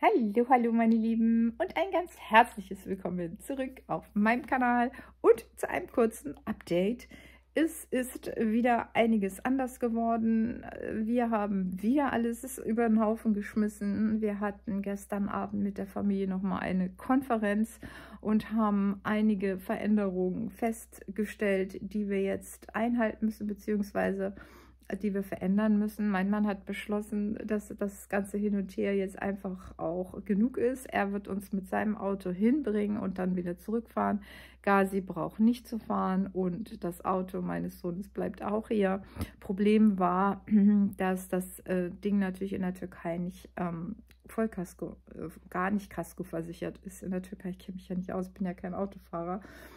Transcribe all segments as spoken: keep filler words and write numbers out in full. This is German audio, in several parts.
Hallo, hallo meine Lieben und ein ganz herzliches Willkommen zurück auf meinem Kanal und zu einem kurzen Update. Es ist wieder einiges anders geworden. Wir haben wieder alles über den Haufen geschmissen. Wir hatten gestern Abend mit der Familie nochmal eine Konferenz und haben einige Veränderungen festgestellt, die wir jetzt einhalten müssen, beziehungsweise die wir verändern müssen. Mein Mann hat beschlossen, dass das ganze Hin und Her jetzt einfach auch genug ist. Er wird uns mit seinem Auto hinbringen und dann wieder zurückfahren. Gazi braucht nicht zu fahren und das Auto meines Sohnes bleibt auch hier. Problem war, dass das äh, Ding natürlich in der Türkei nicht ähm, Vollkasko, äh, gar nicht Kasko versichert ist. In der Türkei, ich kenne mich ja nicht aus, bin ja kein Autofahrer.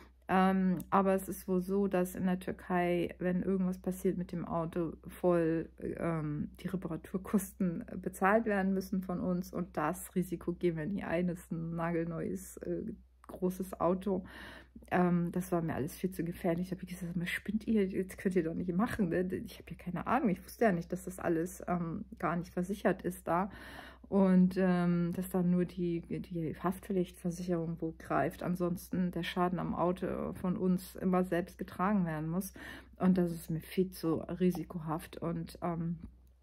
Ähm, aber es ist wohl so, dass in der Türkei, wenn irgendwas passiert mit dem Auto, voll ähm, die Reparaturkosten bezahlt werden müssen von uns. Und das Risiko gehen wir nie ein. Das ist ein nagelneues, äh, großes Auto. Ähm, das war mir alles viel zu gefährlich. Da habe ich gesagt, was spinnt ihr? Jetzt könnt ihr doch nicht machen. Ne? Ich habe ja keine Ahnung. Ich wusste ja nicht, dass das alles ähm, gar nicht versichert ist da. Und ähm, dass dann nur die, die Haftpflichtversicherung wo greift. Ansonsten der Schaden am Auto von uns immer selbst getragen werden muss. Und das ist mir viel zu risikohaft. Und ähm,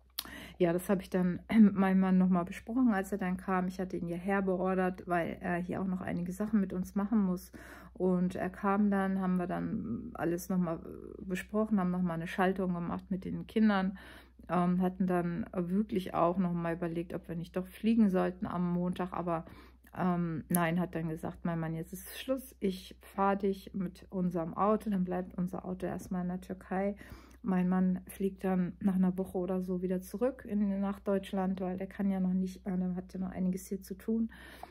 ja, das habe ich dann mit meinem Mann nochmal besprochen, als er dann kam. Ich hatte ihn hierher beordert, weil er hier auch noch einige Sachen mit uns machen muss. Und er kam dann, haben wir dann alles nochmal besprochen, haben nochmal eine Schaltung gemacht mit den Kindern. Ähm, hatten dann wirklich auch noch mal überlegt, ob wir nicht doch fliegen sollten am Montag, aber ähm, nein, hat dann gesagt, mein Mann, jetzt ist Schluss, ich fahre dich mit unserem Auto, dann bleibt unser Auto erstmal in der Türkei. Mein Mann fliegt dann nach einer Woche oder so wieder zurück in, nach Deutschland, weil der kann ja noch nicht, äh, der hat ja noch einiges hier zu tun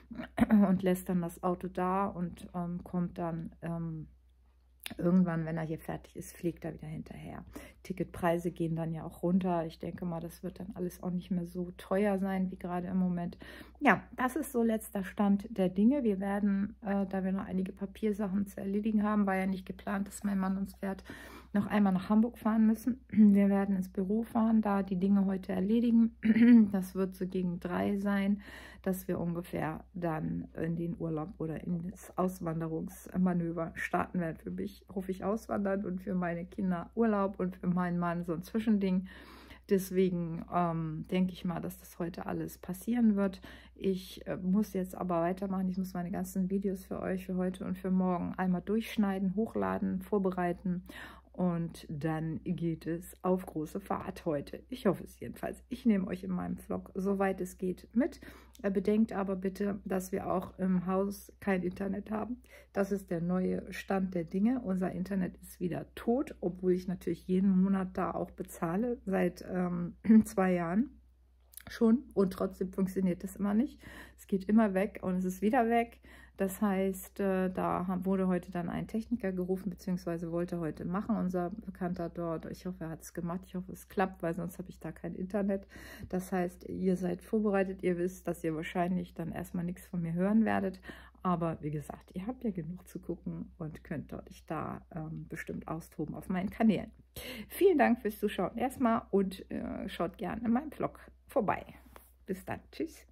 und lässt dann das Auto da und ähm, kommt dann ähm, irgendwann, wenn er hier fertig ist, fliegt er wieder hinterher. Ticketpreise gehen dann ja auch runter. Ich denke mal, das wird dann alles auch nicht mehr so teuer sein, wie gerade im Moment. Ja, das ist so letzter Stand der Dinge. Wir werden, äh, da wir noch einige Papiersachen zu erledigen haben, war ja nicht geplant, dass mein Mann uns fährt, noch einmal nach Hamburg fahren müssen. Wir werden ins Büro fahren, da die Dinge heute erledigen. Das wird so gegen drei sein, dass wir ungefähr dann in den Urlaub oder in das Auswanderungsmanöver starten werden. Für mich hoffe ich auswandern und für meine Kinder Urlaub und für meinen Mann so ein Zwischending. Deswegen ähm, denke ich mal, dass das heute alles passieren wird. Ich äh, muss jetzt aber weitermachen. Ich muss meine ganzen Videos für euch, für heute und für morgen einmal durchschneiden, hochladen, vorbereiten. Und dann geht es auf große Fahrt heute. Ich hoffe es jedenfalls. Ich nehme euch in meinem Vlog, soweit es geht, mit. Bedenkt aber bitte, dass wir auch im Haus kein Internet haben. Das ist der neue Stand der Dinge. Unser Internet ist wieder tot, obwohl ich natürlich jeden Monat da auch bezahle, seit ähm, zwei Jahren schon. Und trotzdem funktioniert das immer nicht. Es geht immer weg und es ist wieder weg. Das heißt, äh, da wurde heute dann ein Techniker gerufen, beziehungsweise wollte heute machen, unser Bekannter dort. Ich hoffe, er hat es gemacht. Ich hoffe, es klappt, weil sonst habe ich da kein Internet. Das heißt, ihr seid vorbereitet. Ihr wisst, dass ihr wahrscheinlich dann erstmal nichts von mir hören werdet. Aber wie gesagt, ihr habt ja genug zu gucken und könnt euch da ähm, bestimmt austoben auf meinen Kanälen. Vielen Dank fürs Zuschauen erstmal und äh, schaut gerne in meinem Vlog vorbei. Bis dann. Tschüss.